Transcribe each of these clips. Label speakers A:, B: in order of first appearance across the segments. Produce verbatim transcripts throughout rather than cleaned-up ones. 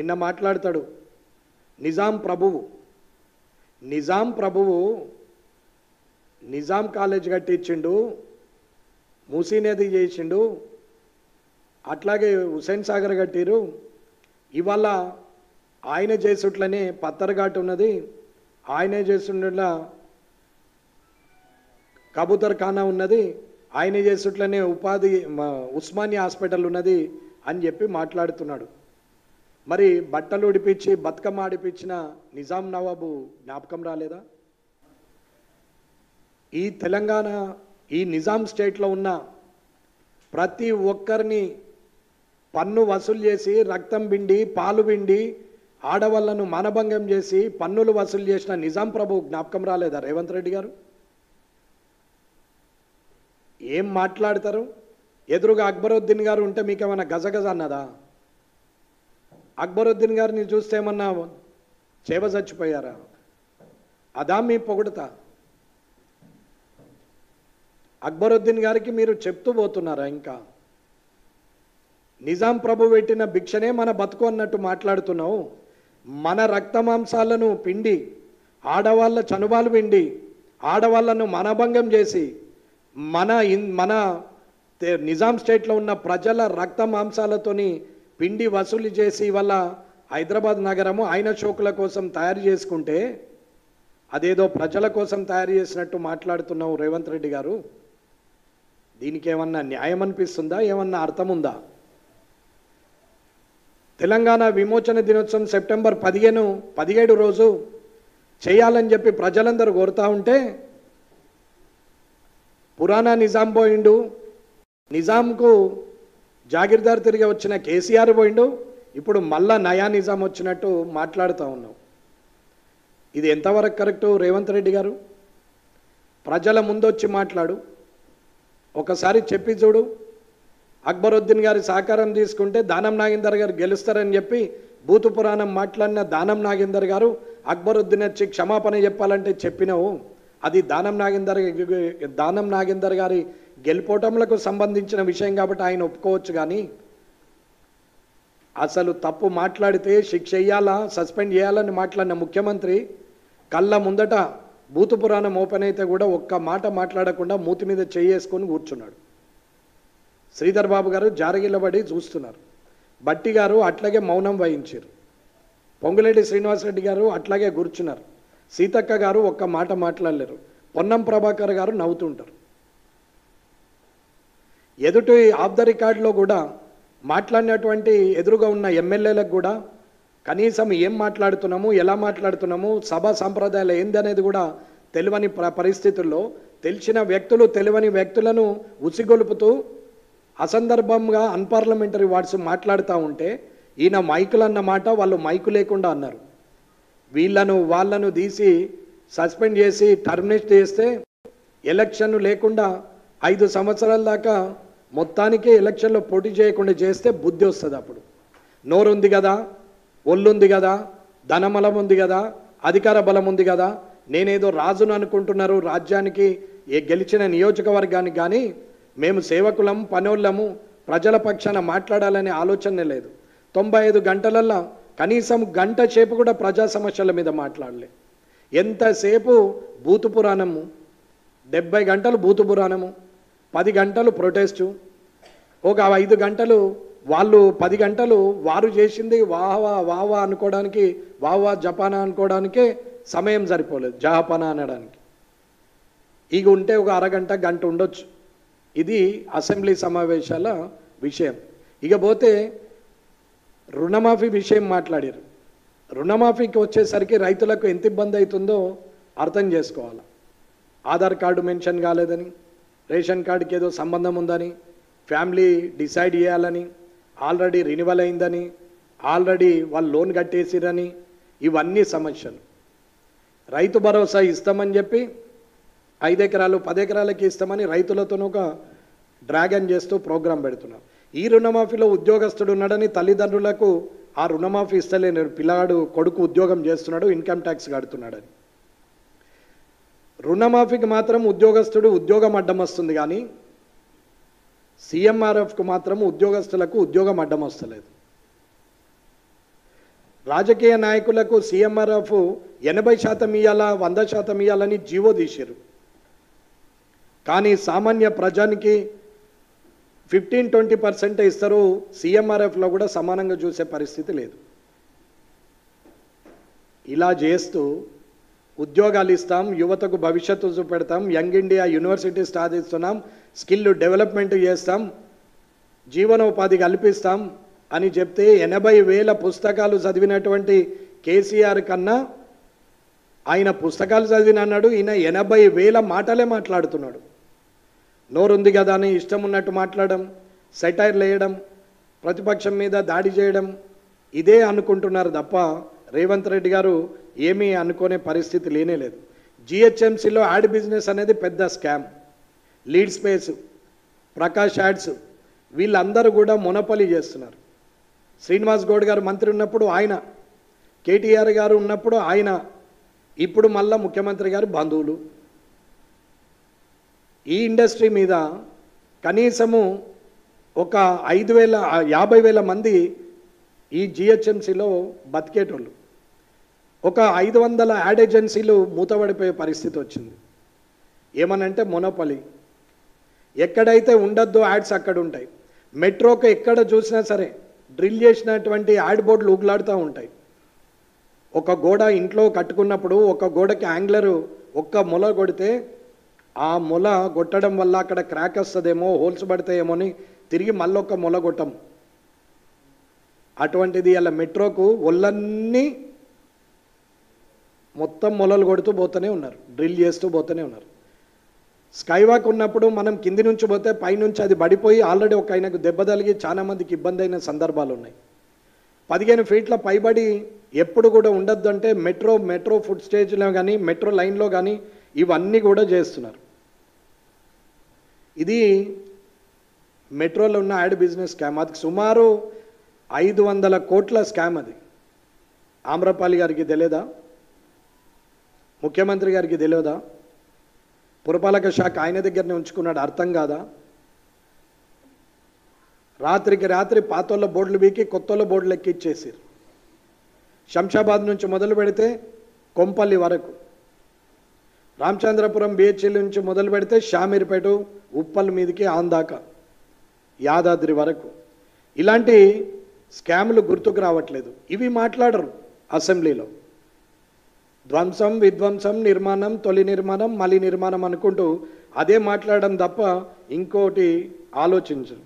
A: నిన్న మాట్లాడతాడు నిజాం ప్రభువు నిజాం ప్రభువు నిజాం కాలేజ్ కట్టించిండు, మూసీ నది చేసిండు, అట్లాగే హుసేన్ సాగర్ కట్టిరు. ఇవాళ ఆయన చేసుట్లనే పత్తర్ఘాట్ ఉన్నది, ఆయనే చేస్తుండలా కబూతర్ ఖానా ఉన్నది, ఆయన చేసుట్లనే ఉపాధి ఉస్మానియా హాస్పిటల్ ఉన్నది అని చెప్పి మాట్లాడుతున్నాడు. మరి బట్టలు ఉడిపించి బతుకమ్మ ఆడిపించిన నిజాం నవాబు జ్ఞాపకం రాలేదా? ఈ తెలంగాణ ఈ నిజాం స్టేట్లో ఉన్న ప్రతి ఒక్కరిని పన్ను వసూలు చేసి రక్తం పిండి పాలు పిండి ఆడవాళ్లను మానభంగం చేసి పన్నులు వసూలు చేసిన నిజాం ప్రభు జ్ఞాపకం రాలేదా రేవంత్ రెడ్డి గారు? ఏం మాట్లాడతారు? ఎదురుగా అక్బరుద్దీన్ గారు ఉంటే మీకేమన్నా గజగజ అన్నదా? అక్బరుద్దీన్ గారిని చూస్తే ఏమన్నా చేవ చచ్చిపోయారా? అదా మీ పొగుడుతా? అక్బరుద్దీన్ గారికి మీరు చెప్తూ పోతున్నారా? ఇంకా నిజాం ప్రభు పెట్టిన భిక్షనే మన బతుకు అన్నట్టు మాట్లాడుతున్నావు. మన రక్తమాంసాలను పిండి ఆడవాళ్ళ చనుబాలు పిండి ఆడవాళ్లను మానభంగం చేసి మన మన నిజాం స్టేట్లో ఉన్న ప్రజల రక్త మాంసాలతోని పిండి వసూలు చేసి వల్ల హైదరాబాద్ నగరము ఆయన షోకుల కోసం తయారు చేసుకుంటే అదేదో ప్రజల కోసం తయారు చేసినట్టు మాట్లాడుతున్నావు రేవంత్ రెడ్డి గారు. దీనికి ఏమన్నా న్యాయం అనిపిస్తుందా? ఏమన్నా అర్థం ఉందా? తెలంగాణ విమోచన దినోత్సవం సెప్టెంబర్ పదిహేను పదిహేడు రోజు చేయాలని చెప్పి ప్రజలందరూ కోరుతా ఉంటే పురాణా నిజాం పోయిండు, నిజాంకు జాగీర్దార్ తిరిగి వచ్చిన కేసీఆర్ పోయిండు, ఇప్పుడు మళ్ళా నయా నిజాం వచ్చినట్టు మాట్లాడుతూ ఉన్నాం. ఇది ఎంతవరకు కరెక్టు రేవంత్ రెడ్డి గారు? ప్రజల ముందొచ్చి మాట్లాడు, ఒకసారి చెప్పి చూడు. అక్బరుద్దీన్ గారి సహకారం తీసుకుంటే దానం నాగేందర్ గారు గెలుస్తారని చెప్పి భూతు పురాణం మాట్లాడిన దానం నాగేందర్ గారు అక్బరుద్దీన్ వచ్చి క్షమాపణ చెప్పాలంటే చెప్పినావు. అది దానం నాగేందర్ దానం నాగేందర్ గారి గెలుపోవటంలకు సంబంధించిన విషయం కాబట్టి ఆయన ఒప్పుకోవచ్చు. కానీ అసలు తప్పు మాట్లాడితే శిక్ష వేయాలా సస్పెండ్ చేయాలని మాట్లాడిన ముఖ్యమంత్రి కళ్ళ ముందట భూతు పురాణం ఓపెన్ అయితే కూడా ఒక్క మాట మాట్లాడకుండా మూతి మీద చేసుకొని కూర్చున్నాడు. శ్రీధర్ బాబు గారు జారగిల్లబడి చూస్తున్నారు. బట్టి గారు అట్లాగే మౌనం వహించారు. పొంగులేటి శ్రీనివాసరెడ్డి గారు అట్లాగే కూర్చున్నారు. సీతక్క గారు ఒక్క మాట మాట్లాడలేరు. పొన్నం ప్రభాకర్ గారు నవ్వుతుంటారు. ఎదుటి ఆఫ్ ద రికార్డులో కూడా మాట్లాడినటువంటి ఎదురుగా ఉన్న ఎమ్మెల్యేలకు కూడా కనీసం ఏం మాట్లాడుతున్నాము ఎలా మాట్లాడుతున్నాము సభా సంప్రదాయాలు ఏందనేది కూడా తెలియని పరిస్థితుల్లో తెలిసిన వ్యక్తులు తెలియని వ్యక్తులను ఉసిగొలుపుతూ అసందర్భంగా అన్పార్లమెంటరీ వర్డ్స్ మాట్లాడుతూ ఉంటే ఈయన మైకులు అన్నమాట వాళ్ళు మైకు లేకుండా అన్నారు. వీళ్ళను వాళ్ళను తీసి సస్పెండ్ చేసి టర్మినేట్ చేస్తే ఎలక్షన్ లేకుండా ఐదు సంవత్సరాల దాకా మొత్తానికే ఎలక్షన్లో పోటీ చేయకుండా చేస్తే బుద్ధి వస్తుంది. అప్పుడు నోరుంది కదా, ఒళ్ళుంది కదా, ధనబలం ఉంది కదా, అధికార బలం ఉంది కదా, నేనేదో రాజును అనుకుంటున్నారు రాజ్యానికి ఏ గెలిచిన నియోజకవర్గానికి. కానీ మేము సేవకులం పనోళ్ళము ప్రజల పక్షాన మాట్లాడాలనే ఆలోచనే లేదు. తొంభై ఐదు గంటలల్లో కనీసం గంట సేపు కూడా ప్రజా సమస్యల మీద మాట్లాడలే. ఎంతసేపు భూతు పురాణము, డెబ్బై గంటలు భూతు పురాణము, పది గంటలు ప్రొటెస్టు, ఒక ఐదు గంటలు వాళ్ళు పది గంటలు వారు చేసింది వాహవా వావా అనుకోవడానికి వావా జపానా అనుకోవడానికే సమయం సరిపోలేదు, జహాపనా అనడానికి. ఇక ఉంటే ఒక అరగంట గంట ఉండొచ్చు. ఇది అసెంబ్లీ సమావేశాల విషయం. ఇకపోతే రుణమాఫీ విషయం మాట్లాడారు. రుణమాఫీకి వచ్చేసరికి రైతులకు ఎంత ఇబ్బంది అవుతుందో అర్థం చేసుకోవాలి. ఆధార్ కార్డు మెన్షన్ కాలేదని, రేషన్ కార్డుకి ఏదో సంబంధం ఉందని, ఫ్యామిలీ డిసైడ్ చేయాలని, ఆల్రెడీ రినివల్ అయిందని, ఆల్రెడీ వాళ్ళు లోన్ కట్టేసిరని, ఇవన్నీ సమస్యలు. రైతు భరోసా ఇస్తామని చెప్పి ఐదు ఎకరాలు పది ఎకరాలకి ఇస్తామని రైతులతోనూ ఒక డ్రాగన్ చేస్తూ ప్రోగ్రాం పెడుతున్నారు. ఈ రుణమాఫీలో ఉద్యోగస్తుడు ఉన్నాడని తల్లిదండ్రులకు ఆ రుణమాఫీ ఇస్తలేని పిల్లగాడు కొడుకు ఉద్యోగం చేస్తున్నాడు, ఇన్కమ్ ట్యాక్స్ కడుతున్నాడని. రుణమాఫీకి మాత్రం ఉద్యోగస్తుడు ఉద్యోగం అడ్డం వస్తుంది, కానీ సీఎంఆర్ఎఫ్కు మాత్రం ఉద్యోగస్తులకు ఉద్యోగం అడ్డం వస్తలేదు. రాజకీయ నాయకులకు సీఎంఆర్ఎఫ్ ఎనభై శాతం ఇయ్యాలా వంద శాతం ఇయ్యాలని జీవో తీశారు. కానీ సామాన్య ప్రజానికి ఫిఫ్టీన్ ట్వంటీ పర్సెంట్ ఇస్తారు. సీఎంఆర్ఎఫ్లో కూడా సమానంగా చూసే పరిస్థితి లేదు. ఇలా చేస్తూ ఉద్యోగాలు ఇస్తాం, యువతకు భవిష్యత్తు చూపెడతాం, యంగ్ ఇండియా యూనివర్సిటీ స్థాపిస్తున్నాం, స్కిల్ డెవలప్మెంట్ చేస్తాం, జీవనోపాధి కల్పిస్తాం అని చెప్తే ఎనభై వేల పుస్తకాలు చదివినటువంటి కేసీఆర్ కన్నా ఆయన పుస్తకాలు చదివిన అన్నాడు, ఈయన ఎనభై వేల మాటలే మాట్లాడుతున్నాడు. నోరుంది కదా అని ఇష్టం ఉన్నట్టు మాట్లాడడం, సెటైర్లు వేయడం, ప్రతిపక్షం మీద దాడి చేయడం, ఇదే అనుకుంటున్నారు తప్ప రేవంత్ రెడ్డి గారు ఏమీ అనుకునే పరిస్థితి లేనే లేదు. జిహెచ్ఎంసీలో యాడ్ బిజినెస్ అనేది పెద్ద స్కామ్. లీడ్ స్పేస్, ప్రకాష్ యాడ్స్, వీళ్ళందరూ కూడా మొనపలి చేస్తున్నారు. శ్రీనివాస్ గౌడ్ గారు మంత్రి ఉన్నప్పుడు ఆయన, కేటీఆర్ గారు ఉన్నప్పుడు ఆయన, ఇప్పుడు మళ్ళా ముఖ్యమంత్రి గారు బంధువులు. ఈ ఇండస్ట్రీ మీద కనీసము ఒక ఐదు వేల యాభై వేల మంది ఈ జిహెచ్ఎంసీలో బతికేటోళ్ళు. ఒక ఐదు వందల యాడ్ ఏజెన్సీలు మూతపడిపోయే పరిస్థితి వచ్చింది. ఏమనంటే మొనోపలి. ఎక్కడైతే ఉండద్దో యాడ్స్ అక్కడ ఉంటాయి. మెట్రోకి ఎక్కడ చూసినా సరే డ్రిల్ చేసినటువంటి యాడ్ బోర్డులు ఊగులాడుతూ ఉంటాయి. ఒక గోడ ఇంట్లో కట్టుకున్నప్పుడు ఒక గోడకి యాంగ్లరు ఒక్క మొల కొడితే ఆ మొల కొట్టడం వల్ల అక్కడ క్రాక్ వస్తుందేమో, హోల్స్ పడతాయేమో అని తిరిగి మళ్ళొక్క మొల కొట్టం. అటువంటిది అలా మెట్రోకు ఒళ్ళన్నీ మొత్తం మొలలు కొడుతూ పోతూనే ఉన్నారు, డ్రిల్ చేస్తూ పోతూనే ఉన్నారు. స్కైవాక్ ఉన్నప్పుడు మనం కింది నుంచి పోతే పైనుంచి అది పడిపోయి ఆల్రెడీ ఒక ఆయనకు దెబ్బ తగిలి చాలా మందికి ఇబ్బంది అయిన సందర్భాలు ఉన్నాయి. పదిహేను ఫీట్ల పైబడి ఎప్పుడు కూడా ఉండద్దు అంటే మెట్రో మెట్రో ఫుడ్ స్టేజ్లో కానీ మెట్రో లైన్లో కానీ ఇవన్నీ కూడా చేస్తున్నారు. ఇది మెట్రోలో ఉన్న యాడ్ బిజినెస్ స్కామ్. అది సుమారు ఐదు వందల కోట్ల స్కామ్. అది ఆమ్రపాలి గారికి తెలియదా? ముఖ్యమంత్రి గారికి తెలియదా? పురపాలక శాఖ ఆయన దగ్గరనే ఉంచుకున్నాడు, అర్థం కాదా? రాత్రికి రాత్రి పాతోళ్ళ బోర్డులు వీకి కొత్తోళ్ళ బోర్డులు ఎక్కిచ్చేసారు. శంషాబాద్ నుంచి మొదలు పెడితే కొంపల్లి వరకు, రామచంద్రపురం బిహెచ్ఎల్ నుంచి మొదలు పెడితే షామీర్పేట ఉప్పల్ మీదకి ఆందాక యాదాద్రి వరకు ఇలాంటి స్కాములు గుర్తుకు రావట్లేదు. ఇవి మాట్లాడరు అసెంబ్లీలో. ధ్వంసం, విధ్వంసం, నిర్మాణం, తొలి నిర్మాణం, మలి నిర్మాణం అనుకుంటూ అదే మాట్లాడడం తప్ప ఇంకోటి ఆలోచించరు.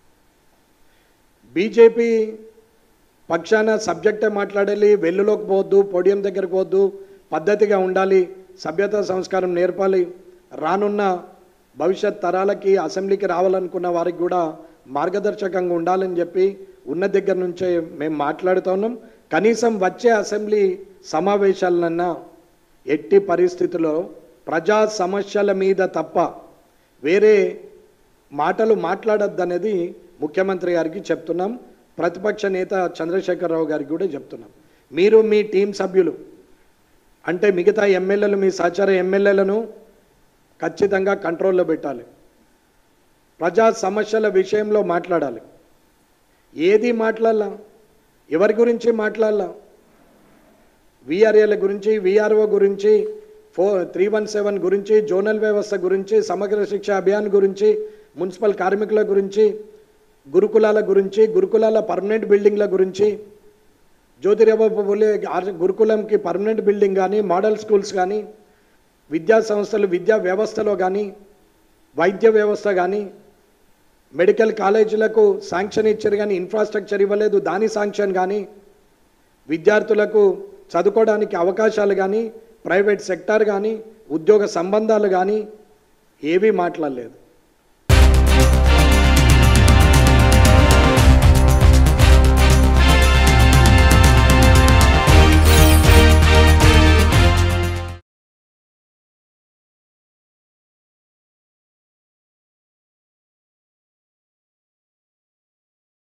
A: బీజేపీ పక్షాన సబ్జెక్టే మాట్లాడాలి, వెల్లులోకి పోవద్దు, పోడియం దగ్గరకు పోవద్దు, పద్ధతిగా ఉండాలి, సభ్యత సంస్కారం నేర్పాలి, రానున్న భవిష్యత్ తరాలకి అసెంబ్లీకి రావాలనుకున్న వారికి కూడా మార్గదర్శకంగా ఉండాలని చెప్పి ఉన్న దగ్గర నుంచే మేము మాట్లాడుతూ ఉన్నాం. కనీసం వచ్చే అసెంబ్లీ సమావేశాలన్నా ఎట్టి పరిస్థితుల్లో ప్రజా సమస్యల మీద తప్ప వేరే మాటలు మాట్లాడొద్దనేది ముఖ్యమంత్రి గారికి చెప్తున్నాం. ప్రతిపక్ష నేత చంద్రశేఖరరావు గారికి కూడా చెప్తున్నాం. మీరు మీ టీం సభ్యులు అంటే మిగతా ఎమ్మెల్యేలు, మీ సహచర ఎమ్మెల్యేలను ఖచ్చితంగా కంట్రోల్లో పెట్టాలి. ప్రజా సమస్యల విషయంలో మాట్లాడాలి. ఏది మాట్లాడాల, ఎవరి గురించి మాట్లాడాల? విఆర్ఏల గురించి, విఆర్ఓ గురించి, ఫో త్రీ వన్ సెవెన్ గురించి, జోనల్ వ్యవస్థ గురించి, సమగ్ర శిక్ష అభియాన్ గురించి, మున్సిపల్ కార్మికుల గురించి, గురుకులాల గురించి, గురుకులాల పర్మనెంట్ బిల్డింగ్ల గురించి, జ్యోతిరావు పూలే గురుకులంకి పర్మనెంట్ బిల్డింగ్ కానీ, మోడల్ స్కూల్స్ కానీ, విద్యా సంస్థలు విద్యా వ్యవస్థలో కానీ, వైద్య వ్యవస్థ కానీ, మెడికల్ కాలేజీలకు శాంక్షన్ ఇచ్చారు కానీ ఇన్ఫ్రాస్ట్రక్చర్ ఇవ్వలేదు, దాని శాంక్షన్ కానీ, విద్యార్థులకు చదువుకోవడానికి అవకాశాలు కానీ, ప్రైవేట్ సెక్టార్ కానీ, ఉద్యోగ సంబంధాలు కానీ ఏవీ మాట్లాడలేదు.